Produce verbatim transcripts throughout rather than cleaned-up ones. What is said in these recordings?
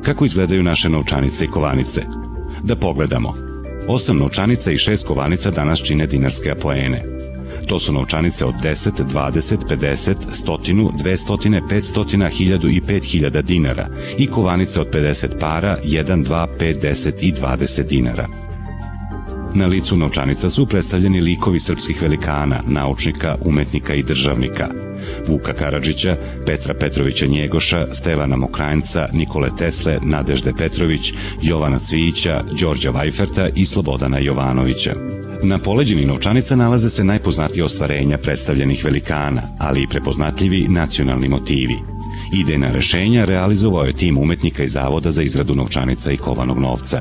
Kako izgledaju naše novčanice i kovanice? Da pogledamo. Osam novčanica i šest kovanica danas čine dinarske apoene. To su novčanice od deset, dvadeset, pedeset, sto, dvesta, petsto, hiljadu i pet hiljada dinara i kovanice od pedeset para, jedan, dva, pet, deset i dvadeset dinara. Na licu novčanica su predstavljeni likovi srpskih velikana, naučnika, umetnika i državnika. Vuka Karadžića, Petra Petrovića Njegoša, Stevana Mokranjca, Nikole Tesle, Nadežde Petrović, Jovana Cvijića, Đorđa Vajferta i Slobodana Jovanovića. Na poleđini novčanica nalaze se najpoznatije ostvarenja predstavljenih velikana, ali i prepoznatljivi nacionalni motivi. Idejna rešenja realizovao je tim umetnika iz Zavoda za izradu novčanica i kovanog novca.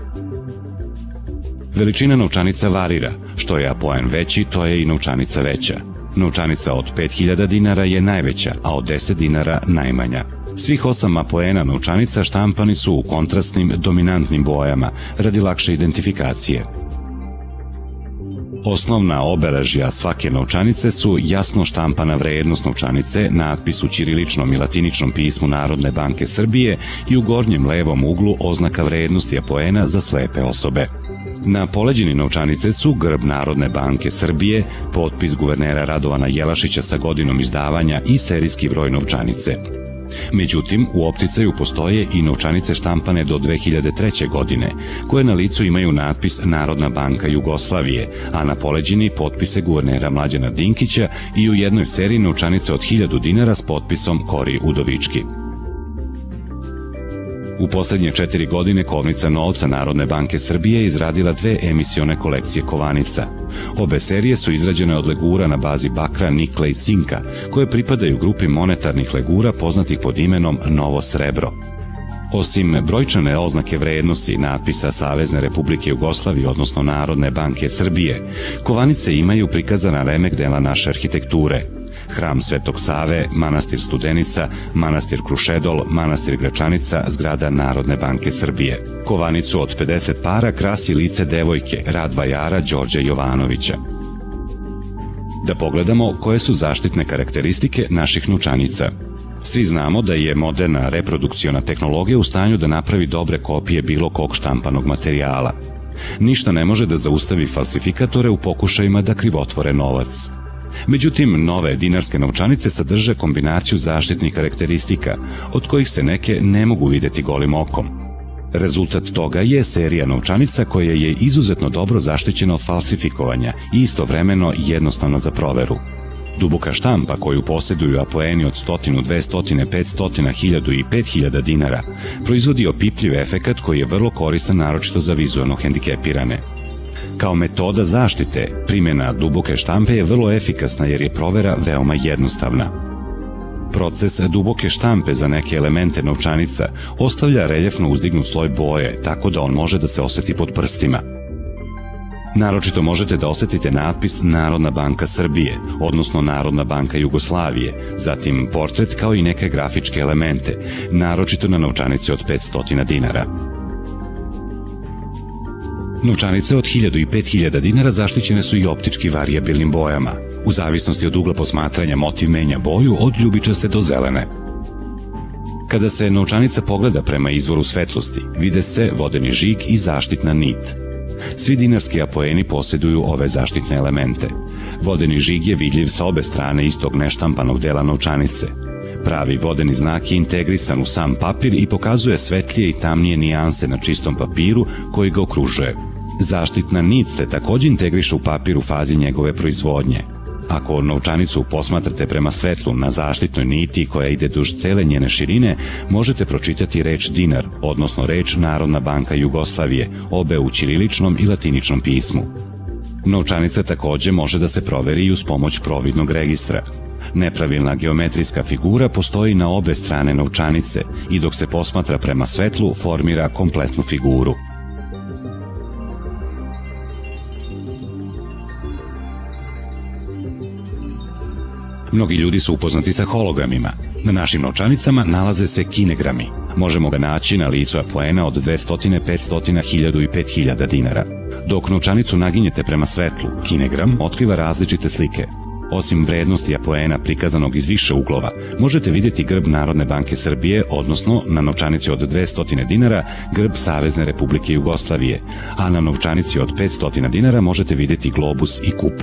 Veličina novčanica varira, što je apoen veći, to je i novčanica veća. Novčanica od pet hiljada dinara je najveća, a od deset dinara najmanja. Svih osam apoena novčanica štampani su u kontrastnim, dominantnim bojama, radi lakše identifikacije. Osnovna obeležja svake novčanice su jasno štampana vrednost novčanice, natpis u ćiriličnom i latiničnom pismu Narodne banke Srbije i u gornjem levom uglu oznaka vrednosti apoena za slepe osobe. Na poleđini novčanice su grb Narodne banke Srbije, potpis guvernera Radovana Jelašića sa godinom izdavanja i serijski broj novčanice. Međutim, u opticaju postoje i novčanice štampane do dve hiljade treće. godine, koje na licu imaju natpis Narodna banka Jugoslavije, a na poleđini potpise guvernera Mlađana Dinkića i u jednoj seriji novčanice od hiljadu dinara s potpisom Kori Udovički. U poslednje četiri godine Kovnica novca Narodne banke Srbije izradila dve emisione kolekcije kovanica. Obe serije su izrađene od legura na bazi bakra, nikla i cinka, koje pripadaju grupi monetarnih legura poznatih pod imenom Novo srebro. Osim brojčane oznake vrednosti natpisa Savezne Republike Jugoslavije, odnosno Narodne banke Srbije, kovanice imaju prikazana remek dela naše arhitekture. Hram Svetog Save, manastir Studenica, manastir Krušedol, manastir Gračanica, zgrada Narodne banke Srbije. Kovanicu od pedeset para krasi lice devojke, rad vajara Đorđa Jovanovića. Da pogledamo koje su zaštitne karakteristike naših novčanica. Svi znamo da je moderna reprodukciona tehnologija u stanju da napravi dobre kopije bilo kog štampanog materijala. Ništa ne može da zaustavi falsifikatore u pokušajima da krivotvore novac. Međutim, nove dinarske novčanice sadrže kombinaciju zaštitnih karakteristika, od kojih se neke ne mogu videti golim okom. Rezultat toga je serija novčanica koja je izuzetno dobro zaštićena od falsifikovanja i istovremeno jednostavna za proveru. Duboka štampa koju posjeduju apoeni od sto, dvesta, petsto, hiljadu i pet hiljada dinara proizvodi opipljiv efekat koji je vrlo koristan naročito za vizualno hendikepirane. Kao metoda zaštite, primjena duboke štampe je vrlo efikasna jer je provera veoma jednostavna. Proces duboke štampe za neke elemente novčanica ostavlja reljefno uzdignut sloj boje, tako da on može da se oseti pod prstima. Naročito možete da osetite natpis Narodna banka Srbije, odnosno Narodna banka Jugoslavije, zatim portret kao i neke grafičke elemente, naročito na novčanici od petsto dinara. Novčanice od hiljadu i pet hiljada dinara zaštićene su i optički varijabilnim bojama. U zavisnosti od ugla posmatranja motiv menja boju od ljubičaste do zelene. Kada se novčanica pogleda prema izvoru svetlosti, vide se vodeni žig i zaštitna nit. Svi dinarski apoeni posjeduju ove zaštitne elemente. Vodeni žig je vidljiv sa obe strane istog neštampanog dela novčanice. Pravi vodeni znak je integrisan u sam papir i pokazuje svetlije i tamnije nijanse na čistom papiru koji ga okružuje. Zaštitna nit se također integriše u papir u fazi njegove proizvodnje. Ako novčanicu posmatrate prema svetlu na zaštitnoj niti koja ide duž cele njene širine, možete pročitati reč dinar, odnosno reč Narodna banka Jugoslavije, obe u ćiriličnom i latiničnom pismu. Novčanica također može da se proveri i uz pomoć providnog registra. Nepravilna geometrijska figura postoji na obe strane novčanice i dok se posmatra prema svetlu formira kompletnu figuru. Mnogi ljudi su upoznati sa hologramima. Na našim novčanicama nalaze se kinegrami. Možemo ga naći na licu apoena od dvesta, petsto, hiljadu i pet hiljada dinara. Dok novčanicu naginjete prema svetlu, kinegram otkriva različite slike. Osim vrednosti apoena prikazanog iz više uglova, možete vidjeti grb Narodne banke Srbije, odnosno na novčanici od dvesta dinara grb Savezne Republike Jugoslavije, a na novčanici od petsto dinara možete vidjeti globus i kupu.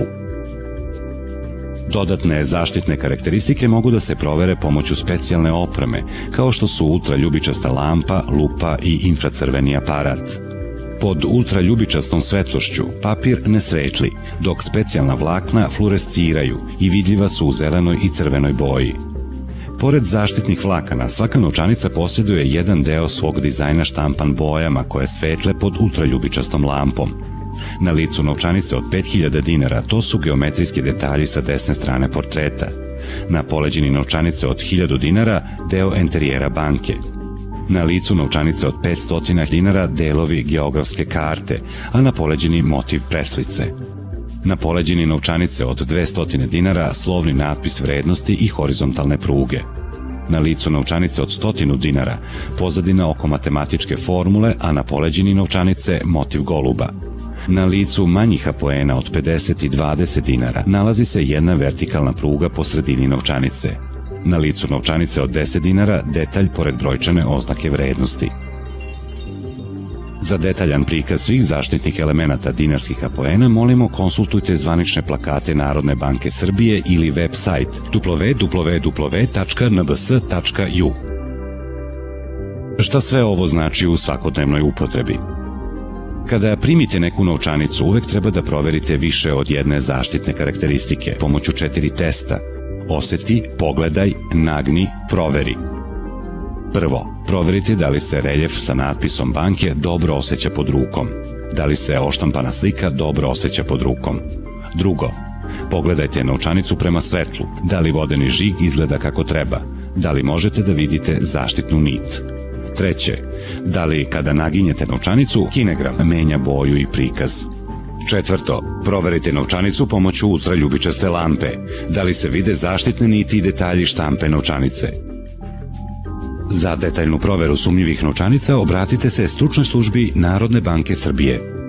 Dodatne zaštitne karakteristike mogu da se provere pomoću specijalne opreme, kao što su ultraljubičasta lampa, lupa i infracrveni aparat. Pod ultraljubičastom svetlošću papir ne svetli, dok specijalna vlakna fluoresciraju i vidljiva su u zelenoj i crvenoj boji. Pored zaštitnih vlakana, svaka novčanica posjeduje jedan deo svog dizajna štampan bojama koje svetle pod ultraljubičastom lampom. Na licu novčanice od pet hiljada dinara to su geometrijski detalji sa desne strane portreta. Na poleđini novčanice od hiljadu dinara deo enterijera banke. Na licu novčanice od petsto dinara delovi geografske karte, a na poleđini motiv preslice. Na poleđini novčanice od dvesta dinara slovni natpis vrednosti i horizontalne pruge. Na licu novčanice od sto dinara pozadina oko matematičke formule, a na poleđini novčanice motiv goluba. Na licu manjih apoena od pedeset i dvadeset dinara nalazi se jedna vertikalna pruga po sredini novčanice. Na licu novčanice od deset dinara detalj pored brojčane oznake vrednosti. Za detaljan prikaz svih zaštitnih elemenata dinarskih apoena molimo konsultujte zvanične plakate Narodne banke Srbije ili web sajt w w w tačka n b s tačka u. Šta sve ovo znači u svakodnevnoj upotrebi? Kada primite neku novčanicu, uvek treba da proverite više od jedne zaštitne karakteristike pomoću četiri testa. Oseti, pogledaj, nagni, proveri. Prvo, proverite da li se reljef sa natpisom banke dobro osjeća pod rukom. Da li se oštampana slika dobro osjeća pod rukom. Drugo, pogledajte novčanicu prema svetlu. Da li vodeni žig izgleda kako treba. Da li možete da vidite zaštitnu nit. Treće, da li kada naginjete novčanicu, kinegram menja boju i prikaz. Četvrto, proverite novčanicu pomoću ultraljubičaste lampe. Da li se vide zaštitne niti i detalji štampe novčanice. Za detaljnu proveru sumnjivih novčanica obratite se stručnoj službi Narodne banke Srbije.